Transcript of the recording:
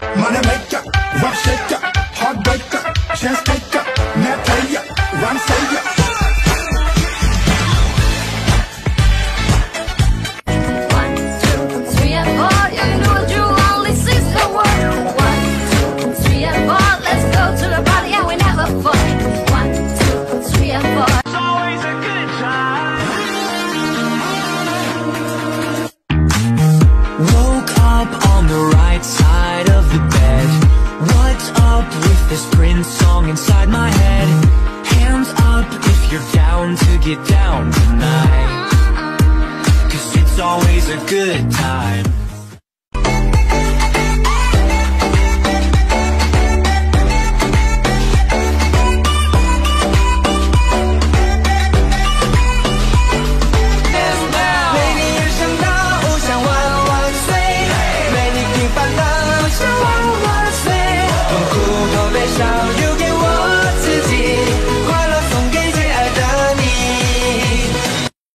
Money maker, rough shaker, heartbreaker, chance taker, net player, rhyme savior. One, two, three, and four. You can do it, you only see the word. One, two, three, and four. Let's go to the party and we never fun. One, two, three, and four. It's always a good time. Woke up on the right side of the bed. What's up with this Prince song inside my head? Hands up if you're down to get down tonight, 'cause it's always a good time. Shout